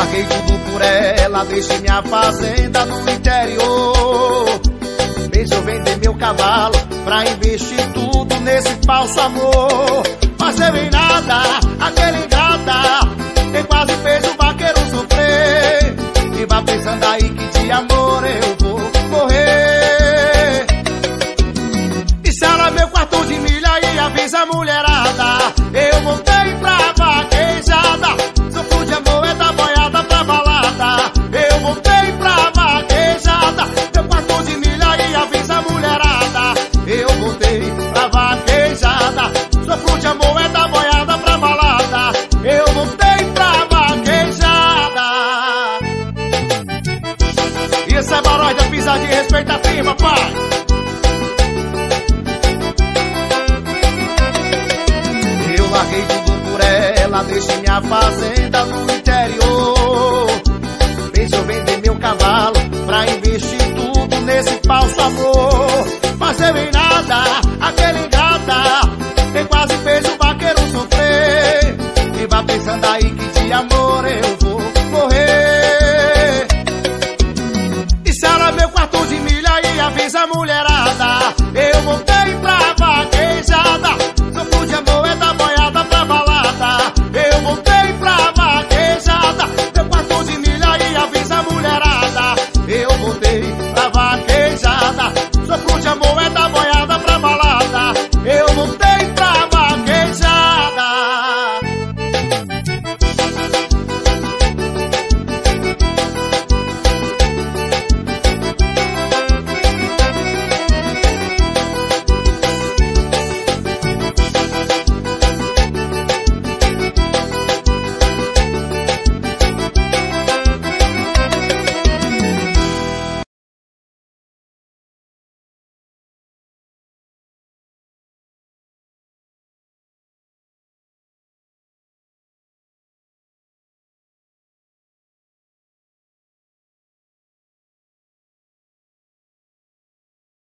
larguei tudo por ela, deixei minha fazenda no interior. Pensei eu vender meu cavalo pra investir tudo nesse falso amor. Mas deu em nada, aquele ingrata, que quase fez o vaqueiro sofrer. E vá pensando aí que de amor eu vou morrer. Isso era meu quarto de milha e avisa a mulherada. Eu voltei pra vaquejada. Sofro de amor é da boiada pra balada. Eu voltei pra vaquejada. Meu quarto de milha e avisa a mulherada. Eu voltei pra vaquejada. Sofro de amor é da boiada pra balada. Eu voltei pra vaquejada. E esse é Barói da Pisadinha, respeita a firma, pai. Eu larguei tudo por ela, deixei minha fazenda no interior. Pensei eu vender meu cavalo pra investir tudo nesse falso amor. Mas deu em nada, aquele ingrata, que quase fez o vaqueiro sofrer. E vá pensando aí